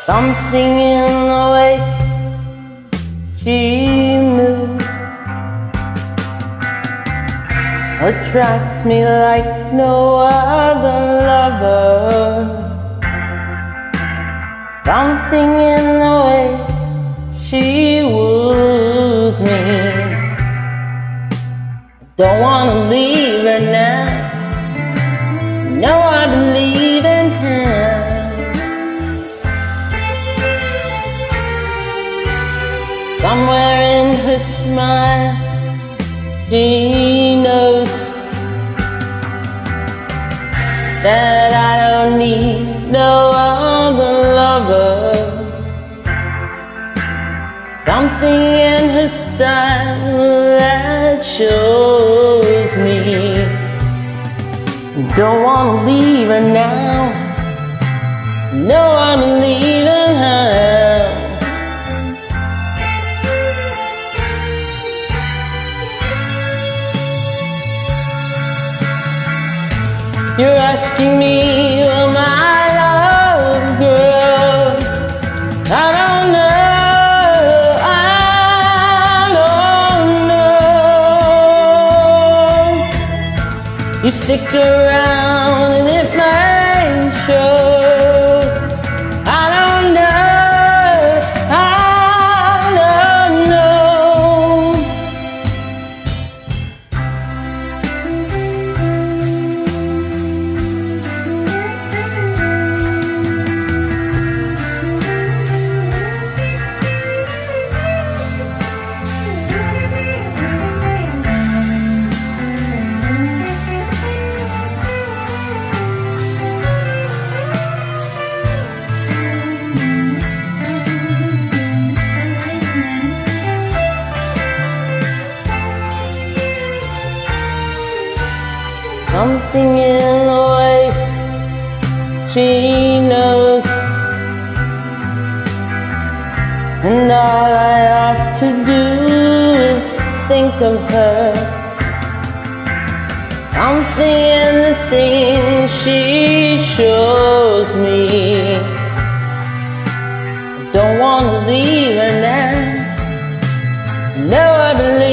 Something in the way she moves attracts me like no other lover. Something in the way she woos me. Don't wanna leave her now. No, I believe in her. Somewhere in her smile, she knows that I don't need no other lover. Something in her style that shows me. Don't wanna leave her now. No, I believe in her. You're asking me, will my love grow? I don't know, I don't know. You stick around and it might show. I don't know, I don't know. Something in the way she knows, and all I have to do is think of her. Something in the things she shows me. Don't wanna leave her now. No, I believe